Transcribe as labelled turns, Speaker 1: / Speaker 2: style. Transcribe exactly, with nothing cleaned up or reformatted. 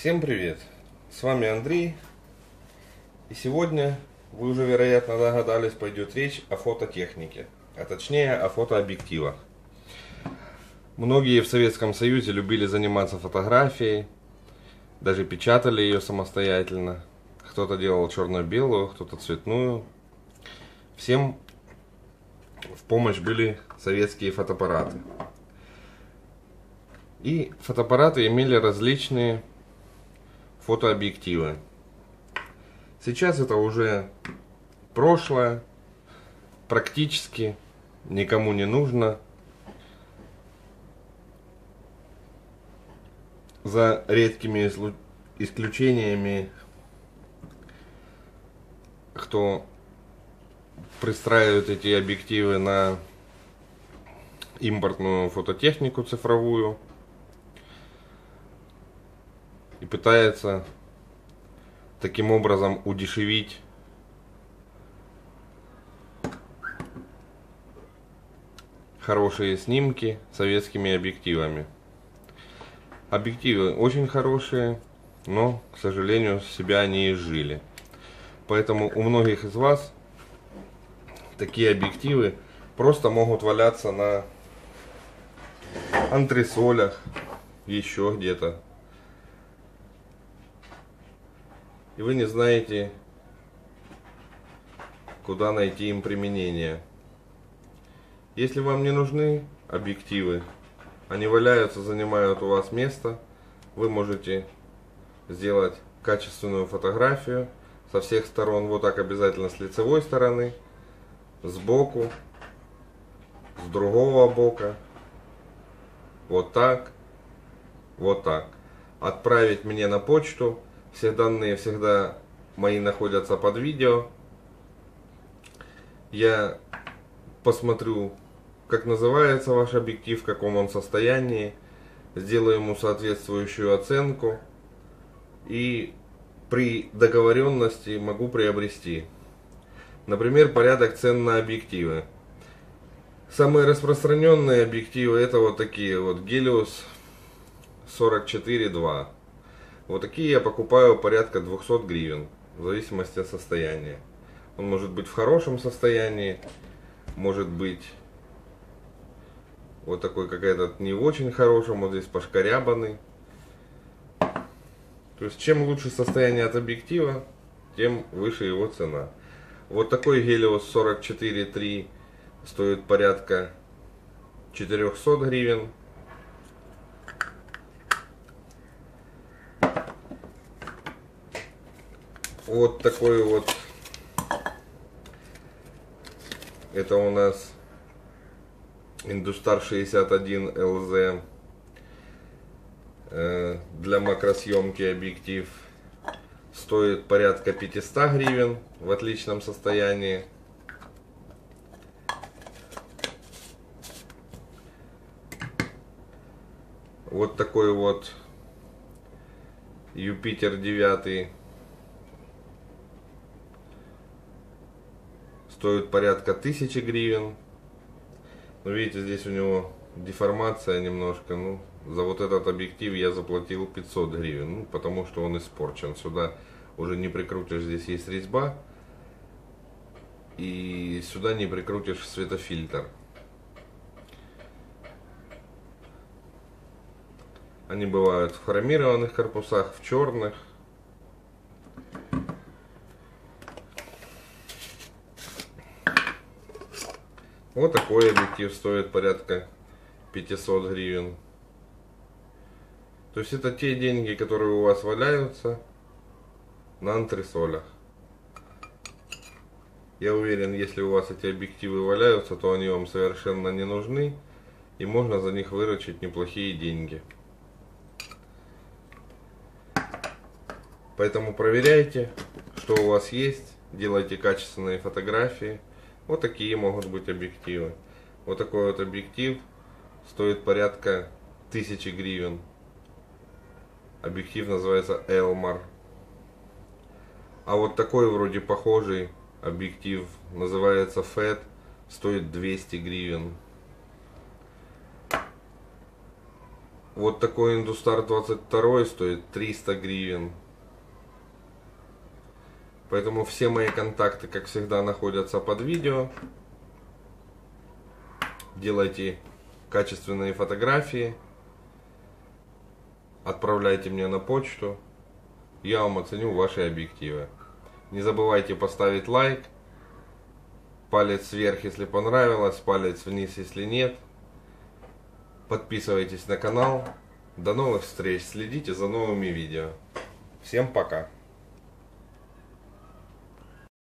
Speaker 1: Всем привет! С вами Андрей. И сегодня, вы уже вероятно догадались, пойдет речь о фототехнике, а точнее о фотообъективах. Многие в Советском Союзе любили заниматься фотографией, даже печатали ее самостоятельно. Кто-то делал черно-белую, кто-то цветную. Всем в помощь были советские фотоаппараты. И фотоаппараты имели различные фотообъективы. Сейчас это уже прошлое, практически никому не нужно. За редкими исключениями, кто пристраивает эти объективы на импортную фототехнику цифровую и пытается таким образом удешевить хорошие снимки советскими объективами. Объективы очень хорошие, но, к сожалению, себя не изжили. Поэтому у многих из вас такие объективы просто могут валяться на антресолях, еще где-то. И вы не знаете, куда найти им применение. Если вам не нужны объективы, они валяются, занимают у вас место, вы можете сделать качественную фотографию со всех сторон. Вот так обязательно с лицевой стороны, сбоку, с другого бока, вот так, вот так. Отправить мне на почту. Все данные всегда мои находятся под видео. Я посмотрю, как называется ваш объектив, в каком он состоянии, сделаю ему соответствующую оценку и при договоренности могу приобрести. Например, порядок цен на объективы. Самые распространенные объективы это вот такие вот Helios сорок четыре два. Вот такие я покупаю порядка двухсот гривен, в зависимости от состояния. Он может быть в хорошем состоянии, может быть вот такой, как этот, не в очень хорошем, вот здесь пошкарябанный. То есть, чем лучше состояние от объектива, тем выше его цена. Вот такой Helios сорок четыре три стоит порядка четырехсот гривен. Вот такой вот, это у нас Industar шестьдесят один эл зет э, для макросъемки объектив, стоит порядка пятьсот гривен в отличном состоянии. Вот такой вот Юпитер девять стоит порядка тысячи гривен. Но видите, здесь у него деформация немножко. Ну, за вот этот объектив я заплатил пятьсот гривен, ну, потому что он испорчен. Сюда уже не прикрутишь, здесь есть резьба. И сюда не прикрутишь светофильтр. Они бывают в хромированных корпусах, в черных. Вот такой объектив стоит порядка пятисот гривен. То есть это те деньги, которые у вас валяются на антресолях. Я уверен, если у вас эти объективы валяются, то они вам совершенно не нужны. И можно за них выручить неплохие деньги. Поэтому проверяйте, что у вас есть. Делайте качественные фотографии. Вот такие могут быть объективы. Вот такой вот объектив стоит порядка тысячи гривен. Объектив называется Elmar. А вот такой вроде похожий объектив называется эф и ти, стоит двести гривен. Вот такой Индустар двадцать два стоит триста гривен. Поэтому все мои контакты, как всегда, находятся под видео. Делайте качественные фотографии. Отправляйте мне на почту. Я вам оценю ваши объективы. Не забывайте поставить лайк. Палец вверх, если понравилось. Палец вниз, если нет. Подписывайтесь на канал. До новых встреч. Следите за новыми видео. Всем пока.